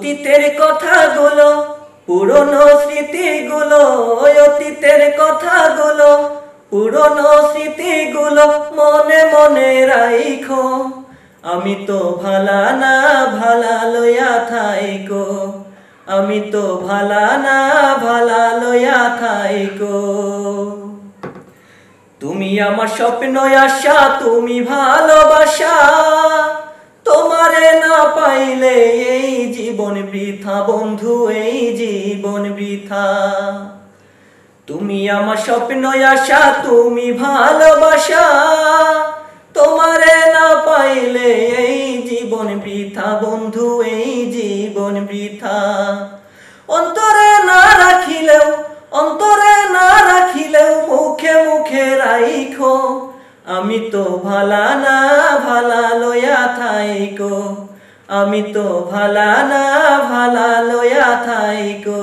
অতীতের কথাগুলো, পুরনো স্মৃতিগুলো, অতীতের কথাগুলো, পুরনো স্মৃতিগুলো মনে মনে রাইখো। আমি তো ভালা না ভালা লইয়া থাইকো, আমি তো ভালা না ভালা লইয়া থাইকো। তুমি আমার স্বপ্ন আশা, তুমি ভালোবাসা, তোমারে না পাইলে এই জীবন বৃথা বন্ধু, এই জীবন বৃথা। তুমি আমার স্বপ্ন আশা, তুমি ভালোবাসা, তোমারে না পাইলে এই জীবন বৃথা বন্ধু, এই জীবন বৃথা। অন্তরে না রাখিলেও, অন্তরে না রাখিলেও মুখে মুখে রাইখো। আমি তো ভালা না ভালা লইয়া থাইকো, আমি তো ভালা না ভালা লইয়া থাইকো।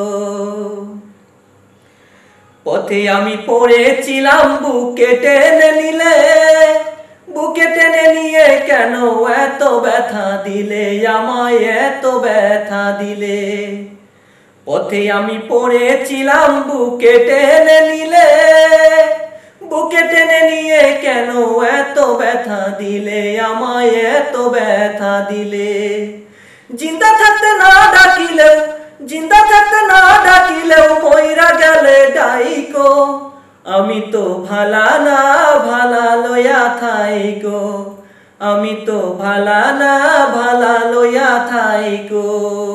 পথে আমি পড়েছিলাম, বুকে টেনে নিলে, বুকে টেনে নিয়ে কেন এত ব্যথা দিলে, আমায় এত ব্যথা দিলে। পথে আমি পড়েছিলাম, বুকে টেনে নিলে, বুকে টেনে নিয়ে কেন এত ব্যথা দিলে, আমায় এত ব্যথা দিলে। জিন্দা থাকতে না ডাকিলেও, জিন্দা থাকতে না ডাকিলেও মইরা গেলে ডাইকো। আমি তো ভালা না ভালা লইয়া থাইকো, আমি তো ভালা না ভালা লইয়া থাইকো।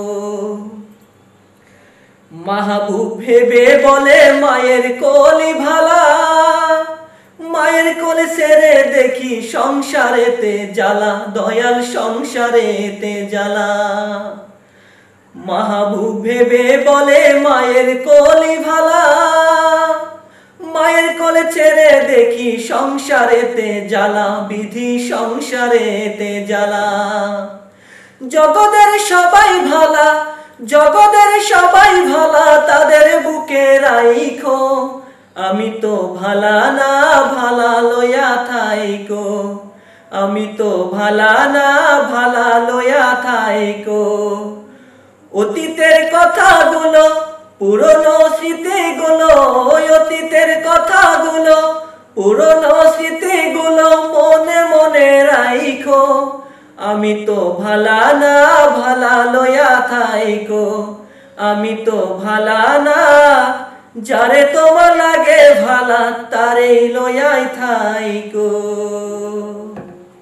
মাহবুব ভেবে বলে মায়ের কোলি ভালা, মায়ের কোলে ছেড়ে দেখি সংসারেতে জ্বালা, দয়াল সংসারেতে জ্বালা। মাহবুব ভেবে বলে মায়ের কোলি ভালা, মায়ের কোলে ছেড়ে দেখি সংসারেতে জ্বালা, বিধি সংসারেতে জ্বালা। জগতের সবাই ভালা, জগতের সবাই ভালা, তাদের বুকে রাইখো। আমি তো ভালা না ভালা লইয়া থাইকো, আমি তো ভালা না ভালা লইয়া থাইকো। অতীতের কথাগুলো, পুরনো স্মৃতিগুলো, অতীতের কথাগুলো, পুরনো স্মৃতিগুলো মনে মনে রাইখো। আমি তো ভালা না ভালা লইয়া থাইকো, আমি তো ভালা না, যারে তোমার লাগে ভালা তারে লইয়াই থাইকো।